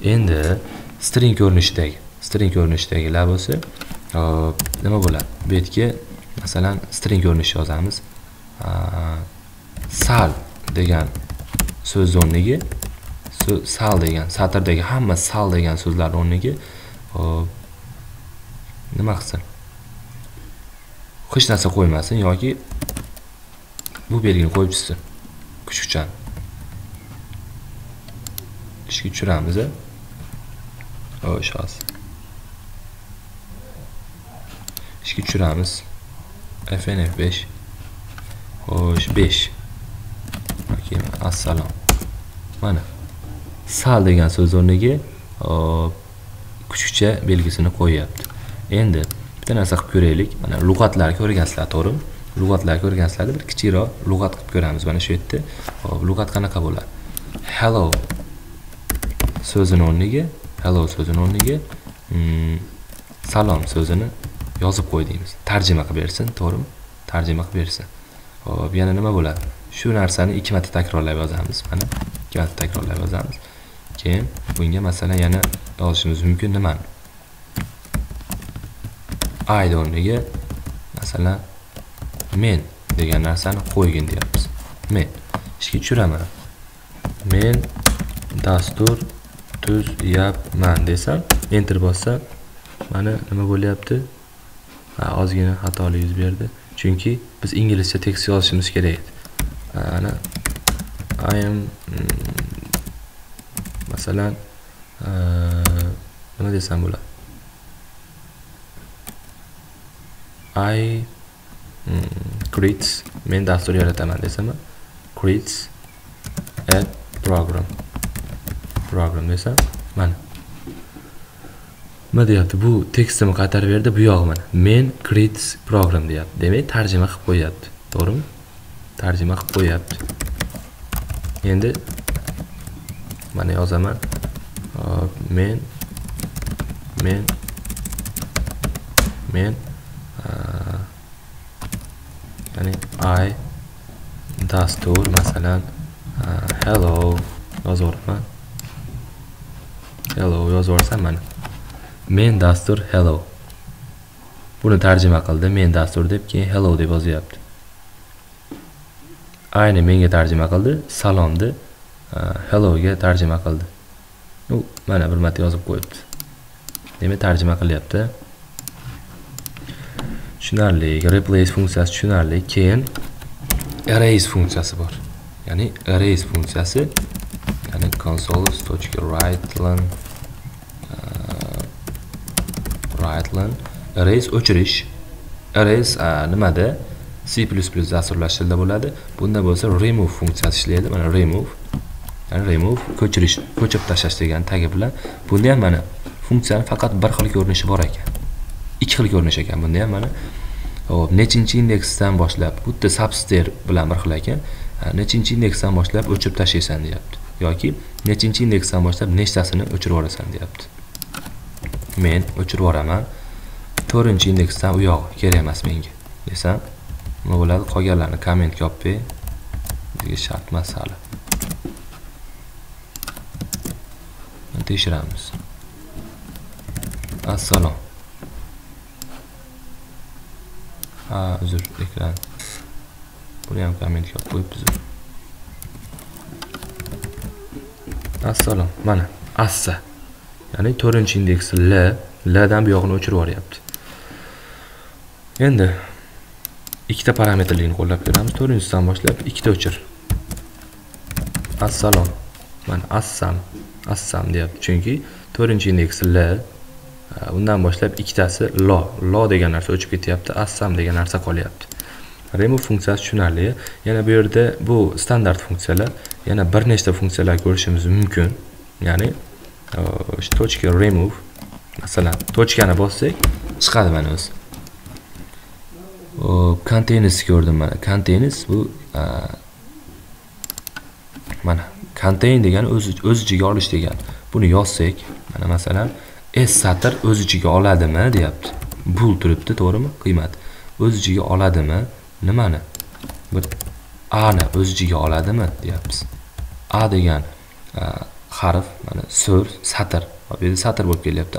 Endi string ko'rinishdagilar bo'lsa, nima bo'ladi? Bu yerga masalan string ko'rinishi yozamiz. Sal degan so'z o'rniga sal degan satrdagi hamma sal degan so'zlar o'rniga nima qilsin? Hech narsa qo'ymasin yoki bu belgini qo'yib chiqsin. Kuchukchan. Ishga tushiramiz. Xo'sh, hozir. Ishga tushiramiz. FNF5. Xo'sh, 5. Okey, assalom. Mana sal degan so'z o'rniga kuchukcha belgisini qo'yapti. Endi bitta narsa qilib ko'raylik. Mana lug'atlarni ko'rgansizlar, to'g'rimi? Lug'atlarni ko'rgansizlar, bir kichikroq lug'at qilib ko'ramiz. Mana shu yerda. Hop, lug'at qanaqa bo'ladi? Hello so'zini o'rniga salom so'zini yozib qo'ydingiz. Tarjima qilib bersin, to'g'rimi? Tarjima qilib bersin. Hop, yana nima bo'ladi? Shu narsani 2 marta takrorlab yozamiz. Mana 2 marta takrorlab yozamiz. Keyin bunga masalan yana yozishimiz mumkin nimani? I o'rniga masalan men degan narsani qo'ygin deyapmiz. Men ishga tushiraman. Men dastur tuzyapman desam, enter bossam, mana nima bo'lyapti? Ozgina xatolik yuz berdi. Chunki biz inglizcha tekst yozishimiz kerak edi. Ana I am masalan nima desam bo'ladi? I creates men dastur yarataman desam, creates a program desam, mana nima deyapti? Bu tekstni qaytarib berdi, bu yog'i mana men creates program deyapti. Demak, tarjima qilib qo'yapti, to'g'rimi? Tarjima qilib qo'yapti. Endi mana yozaman. Men ya'ni I dastur masalan hello yozaman. Hello yozarsam mana men dastur hello. Buni tarjima qildi, men dastur deb keyin hello deb yozyapti. Ayni menga tarjima qildi, salomni hello ga tarjima qildi. Mana bir marta yozib qo'yibdi. Demak, tarjima qilyapti. Tushunarli. Replace funksiyasi tushunarli. Keyin erase funksiyasi bor. Ya'ni erase funksiyasi, ya'ni console.writeline erase o'chirish. Erase nimada? C++ dasturlashtirishda bo'ladi. Bunda bo'lsa remove funksiyasi ishlaydi. Mana remove, ya'ni remove ko'chirish, ko'chirib tashlash degan tagi bilan. Bunda ham mana funksiyaning faqat bir xil ko'rinishi bor ekan. 2 xil ko'rinish ekan bunda ham mana. Hop, nechinchi indeksdan boshlab, butta subster bilan bir xil ekan. Nechinchi indeksdan boshlab o'chirib tashlaysan deyapti. Yoki nechinchi indeksdan boshlab nechtasini o'chirib yuborasan deyapti. Men o'chirib yuboraman. 4-indeksdan u yoq kerak emas menga desam, nima bo'ladi? Qolganlarni komment copy bizga shart emas hali. Tekshiramiz. Assalom. Uzr, ekran. Buni ham komment qilib qo'yibmiz. Assalom. Mana assa. Ya'ni 4-indeks L dan bu yog'ini o'chirib yuboryapti. Endi ikkita parametrlikni qo'llab ko'ramiz. 4-dan boshlab ikkita o'chir. Assalom. Mana assam deyapti. Chunki 4-indeks L, undan boshlab ikkitasi lo degan narsa o'chib ketyapti, assam degan narsa qolyapti. Remove funksiyasi tushunarli. Yana bu yerda bu standart funksiyalar, yana bir nechta funksiyalar ko'rishimiz mumkin. Ya'ni точка remove masalan точкani bossak chiqadi mana o'zi. Containers ko'rdim mana. Containers bu mana contain degani o'z ichiga olish degani. Buni yozsak, mana masalan S satr o'z ichiga oladimi deyapti. Bul turibdi, to'g'rimi? Qiymat. O'z ichiga oladimi? Nimani? Bir A ni o'z ichiga oladimi deyapmiz. A degan harf, mana so'z, satr. Bu yerda satr bo'lib kelyapti.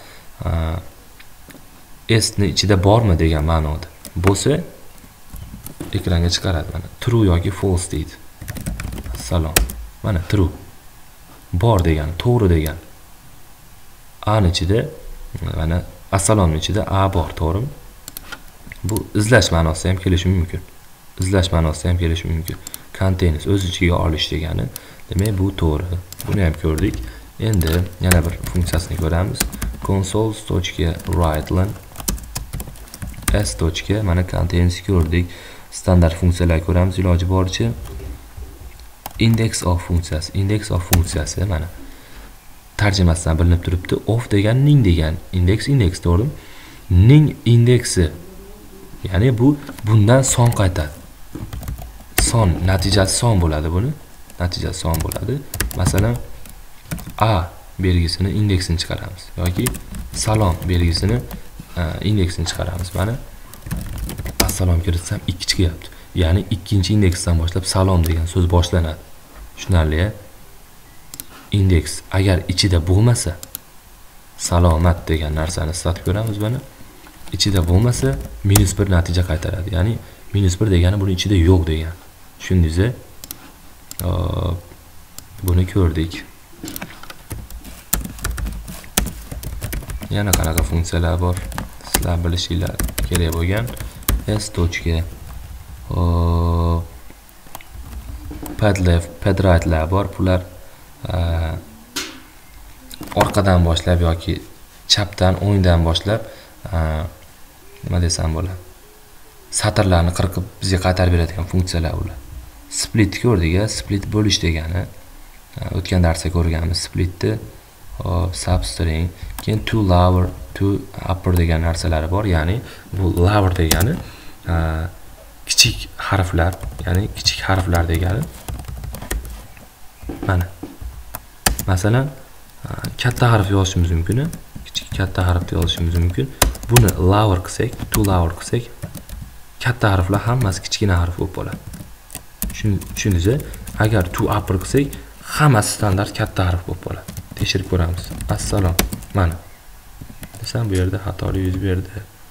S ni ichida bormi degan ma'noda. Bo'lsa ekranga chiqaradi. Mana true yoki false deydi. Assalom. Mana true. Bor degan, to'g'ri degan. A ni ichida mana assalomning ichida A bor, to'g'rimi? Bu izlash ma'nosida ham kelishi mumkin. Izlash ma'nosida ham kelishi mumkin. Contains o'z ichiga olish degani. Demak, bu to'g'ri. Buni ham ko'rdik. Endi yana bir funksiyasini ko'ramiz. Consoles.writeLine s. Mana contains ko'rdik. Standart funksiyalar ko'ramiz iloji boricha. Index of funksiyasi. Index of funksiyasi mana tarjimasidan bilinib turibdi. Of degan ning degan. Index to'g'rimi? Ning indeksi. Ya'ni bundan son qaytadi. Son, natijasi son bo'ladi buni. Natijasi son bo'ladi. Masalan, A belgisini indeksini chiqaramiz yoki salom belgisini indeksini chiqaramiz. Mana assalom kiritsam 2 chiqyapti. Ya'ni ikkinchi indeksdan boshlab salom degan so'z boshlanadi. Tushunarli-a? Indeks agar ichida bo'lmasa salomat degan narsani islatib ko'ramiz mana. Ichida bo'lmasa -1 natija qaytaradi. Ya'ni -1 degani buni ichida yo'q degan. Tushundingiz-a? Buni ko'rdik. Yana qanaqa funksiyalar bor? Sizlar bilishinglar kerak bo'lgan. S. Padleft, padrightlar bor. Bular orqadan boshlab yoki chapdan, o'ngdan boshlab nima desam bo'ladi? Satrlarni qirqib bizga qaytarib beradigan funksiyalar ular. Split ko'rdik-a? Split bo'lish degani. O'tgan darsda ko'rganmiz splitni. Substring, keyin to lower, to upper degan narsalari bor. Ya'ni bu lower degani kichik harflar, ya'ni kichik harflar degani. Mana. Masalan, katta harf yozishimiz mumkin, kichik katta harf yozishimiz mumkin. Buni lower qilsak, to lower qilsak, katta harflar hammasi kichkina harf bo'lib qoladi. Tushundingiz-a? Agar to upper qilsak, hammasi standart katta harf bo'lib qoladi. Tekshirib ko'ramiz. Assalom. Mana. Desam bu yerda xatolik yuz berdi.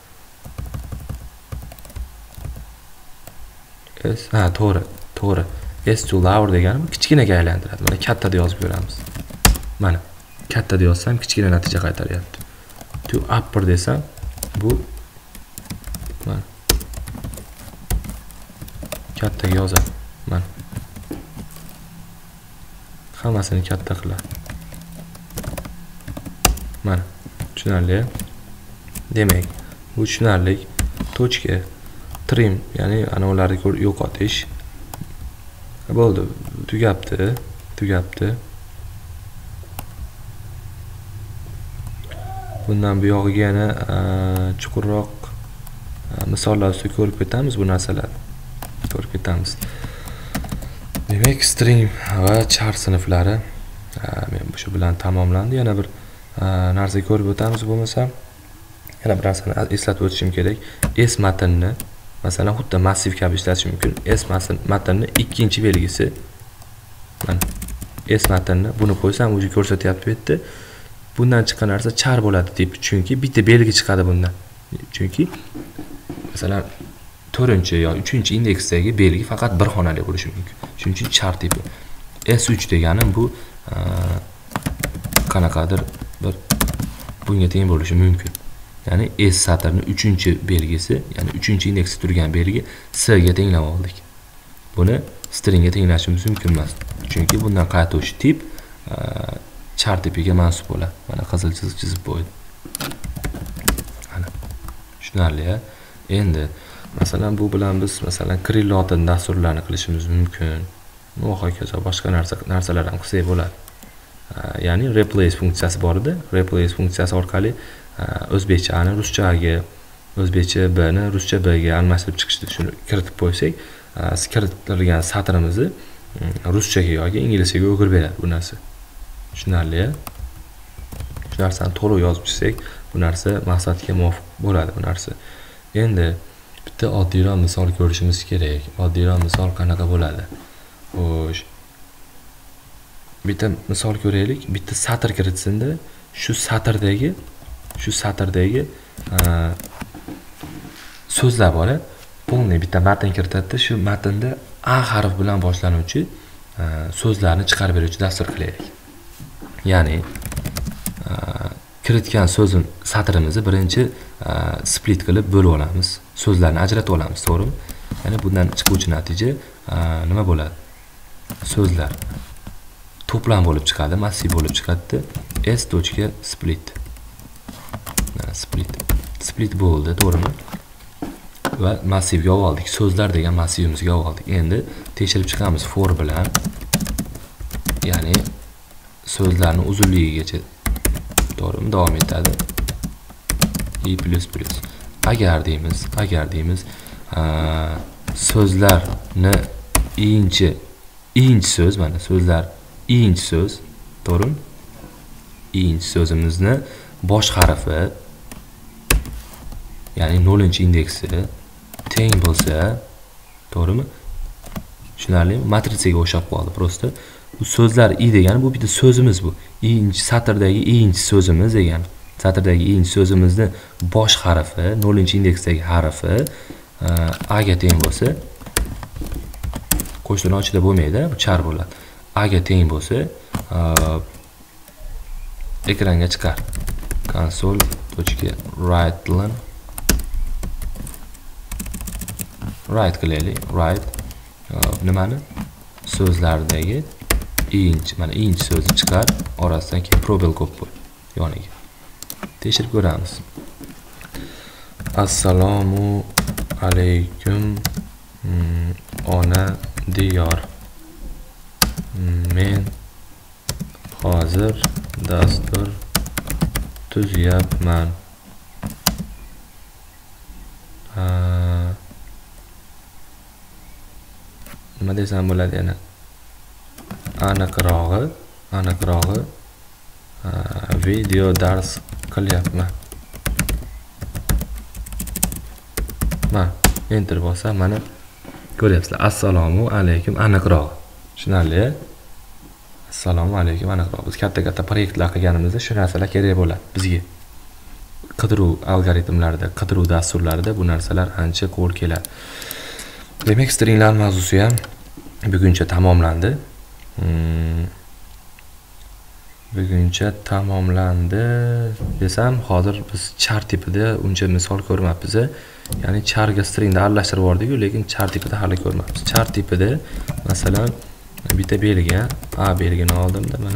To'g'ri. S to lower degani kichkinaga aylantiradi. Mana katta deb yozib ko'ramiz. Mana katta deb yozsam kichkina natija qaytaryapti. To upper desam bu mana kattaga yozadi. Mana hammasini katta qiladi. Mana tushunarli. Demak, bu tushunarli. Tochka trim, ya'ni ana ularni yo'qotish. Bo'ldi, tugabdi. Bundan bu yog'iga yana chuqurroq misollar ustida ko'rib ketamiz bu narsalarni. Demak, string va char sinflari men shu bilan tamomlandi. Yana bir narsa ko'rib o'tamiz bo'lmasa, yana bir narsani eslatib o'tishim kerak. S matnni masalan xuddi massiv kabi ishlatish mumkin. S matnni ikkinchi belgisi. Mana S matnni buni qo'ysam o'zi ko'rsatyapti bu yerda. Bundan chiqqan narsa char bo'ladi deb, chunki bitta belgi chiqadi bundan. Chunki masalan 4-chi yo 3-chi indeksdagi belgi faqat bir xonali bo'lishi mumkin. Shuning uchun char tipi. S3 degani bu qanaqadir bir bunga teng bo'lishi mumkin. Ya'ni S satrning 3-chi belgisi, ya'ni 3-chi indeksda turgan belgi S ga tenglab oldik. Buni stringga tenglashimiz mumkin emas. Chunki bundan qaytuvchi tip char tipiga mansub bo'ladi. Mana qizil chiziq chizib qo'ydim. Mana. Tushunarli-a? Endi masalan bu bilan biz masalan Krillot'dan dasturlarni qilishimiz mumkin. Va hokazo boshqa narsalar ham qilsak bo'ladi. Ya'ni replace funksiyasi bor edi. Replace funksiyasi orqali o'zbekchani ruschaga, o'zbekcha b-ni ruscha b-ga almashtirib chiqishni shuni kiritib qo'ysak, kiritilgan satrimizni ruschaga yoki inglizchaga o'girib beradi bu narsa. Tushunarli-a? Shu narsani to'liq yozib chiqsak, bu narsa maqsadga muvofiq bo'ladi bu narsa. Endi bitta oddiyroq misol ko'rishimiz kerak. Oddiyroq misol qanaqa bo'ladi? Xo'sh. bitta misol ko'raylik. Bitta satr kiritsinda, shu satrdagi so'zlar bor. Polniy bitta matn kiritadi. Shu matnda A harfi bilan boshlanuvchi so'zlarni chiqarib beruvchi dastur qilaylik. Ya'ni kiritgan so'zin satrimizni birinchi split qilib bo'lib olamiz. So'zlarni ajratib olamiz, to'g'rimi? Ya'ni bundan chiquvchi natija nima bo'ladi? So'zlar to'plam bo'lib chiqadi, massiv bo'lib chiqadi. s.split. Split bo'ldi, to'g'rimi? Va massivga oldik. So'zlar degan massivimizga oldik. Endi tekshirib chiqamiz for bilan. Ya'ni so'zlarning uzunligigacha to'g'rimi davom etadi. i++. Agar deymiz so'zlarni inch so'z, mana so'zlar inch so'z, to'g'rimi? Inch so'zimizni bosh harfi, ya'ni 0-indeksi teng bo'lsa, to'g'rimi? Tushunarlimi? Matrisaga o'xshab qoldi. Prosta bu so'zlar i degani bu bitta so'zimiz bu. Satrdagi inch so'zimiz degani. Satrdagi inch so'zimizni bosh harfi, 0-indeksdagi harfi a ga teng bo'lsa, qo'shtirnoq ichida bo'lmaydi, bu char bo'ladi. A ga teng bo'lsa, ekranga chiqar. console.write write qilaylik. Write nimani? So'zlardagi inch, mana inch so'zi chiqar, orasidan keyin probel ko'p bo'l yoniga. Tekshirib ko'ramiz. Assalomu alaykum ona diyor. Men hozir dastur tuzyapman. Nima desam bo'ladi yana? Aniqrog'i video dars qilyapman. Mana enter bosam, mana ko'ryapsizlar. Assalomu alaykum aniqroq. Tushunarli? Assalomu alaykum aniqroq. Biz katta proyektlar qilganimizda shu narsalar kerak bo'ladi bizga. Qidiruv algoritmlarida, qidiruv dasturlarida bu narsalar ancha qo'l keladi. Demak, stringlar mavzusi ham buguncha tamomlandi. Desam, hozir biz char tipida uncha misol ko'rmabmiz. Ya'ni charga stringni aralashtirib yubordik-ku, lekin char tipida hali ko'rmabmiz. Char tipida masalan bitta belgi, a belgini oldimda mana.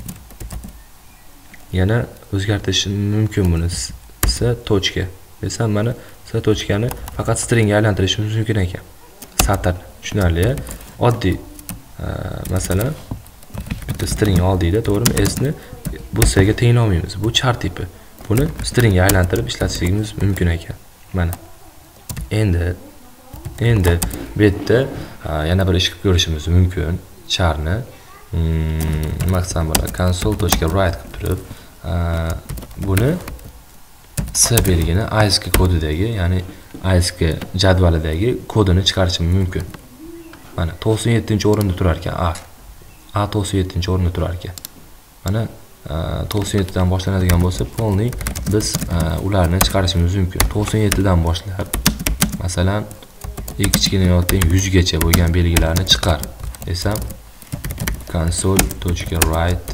Yana o'zgartirishim mumkin buni. S tochka desam, mana s tochkani faqat stringga aylantirishimiz mumkin ekan. Satr, tushunarli? Oddiy masalan bitta string oldikda, to'g'rimi? S ni bu s ga teng olmaymiz. Bu char tipi. Buni stringga aylantirib ishlatishimiz mumkin ekan. Mana. Endi bu yerda yana bir ish qilib ko'rishimiz mumkin. Charni maqsad bo'ladi. console.write qilib turib, buni s belgini ISK kodidagi, ya'ni ISK jadvalidagi kodini chiqarishim mumkin. Mana 97-o'rinda turar ekan A 97-o'rinda turar ekan. Mana 97 dan boshlanadigan bo'lsa, polniy biz ularni chiqarishimiz mumkin. 97 dan boshlab masalan kichkina yo'ldan 100 gacha bo'lgan belgilarni chiqar desam, console.write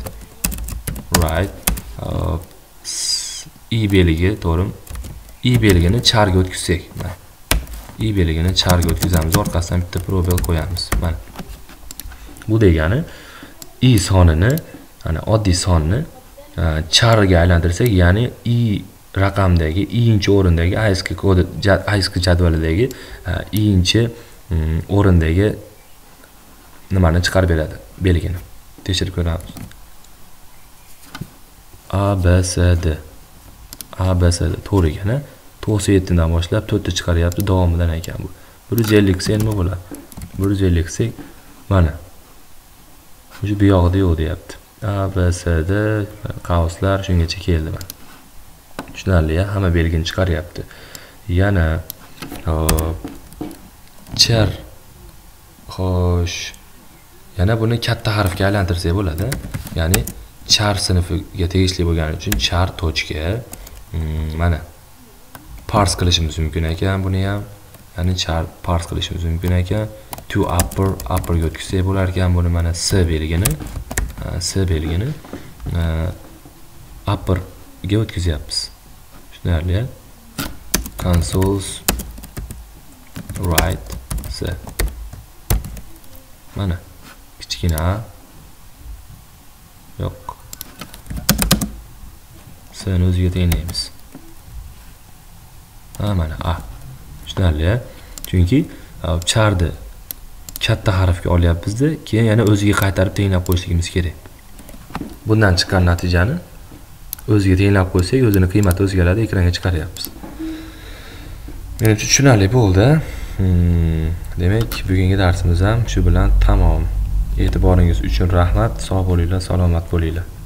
i belgi, to'g'rimi? I belgini charga o'tkazsak, mana i belgini charga o'tkazamiz, orqasidan bitta probel qo'yamiz. Mana bu degani i sonini, ana oddiy sonni charga aylantirsak, ya'ni i raqamdagi inchi o'rindagi ISK kodi, ISK jadvalidagi inchi o'rindagi nimani chiqarib beradi, belgini. Tekshirib ko'ramiz. ABCD to'g'ri ekana. 97 dan boshlab 4 ta chiqaryapti, davomidan ekan bu. 150 qilsa nima bo'ladi? 150 qilsak mana shu bu yog'ida yo'q deyapti. ABCD qauslar shungacha keldi mana. Tushunarli, hamma belgini chiqaryapti. Yana char. Xo'sh. Yana buni katta harfga aylantirsak bo'ladi. Ya'ni char sinfiga tegishli bo'lgani uchun char tochka. Mana parse qilishimiz mumkin ekan buni ham. Ya'ni char parse qilishimiz mumkin ekan. To upper ga o'tkazsak bo'lar ekan buni mana s belgini. S belgini upper ga o'tkazyapmiz. Tushunarli? Consoles right s. Mana kichkina a yo'q. S'ni o'ziga tenglaymiz. Mana a. Tushunarli? Chunki charni katta harfga olyapmiz-da, keyin yana o'ziga qaytarib tenglab qo'yishimiz kerak. Bundan chiqqan natijani o'ziga tenglab qo'ysak, o'zining qiymati o'zgaradi, ekranga chiqaryapmiz. Menimcha tushunarli bo'ldi. Demak, bugungi darsimiz ham shu bilan tamom. E'tiboringiz uchun rahmat. Sog' bo'linglar, salomat bo'linglar.